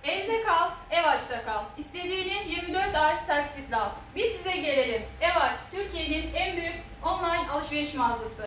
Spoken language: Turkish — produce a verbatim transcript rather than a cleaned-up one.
Evde kal, Evaç'ta kal. İstediğini yirmi dört ay taksitle al. Biz size gelelim. Evaç, Türkiye'nin en büyük online alışveriş mağazası.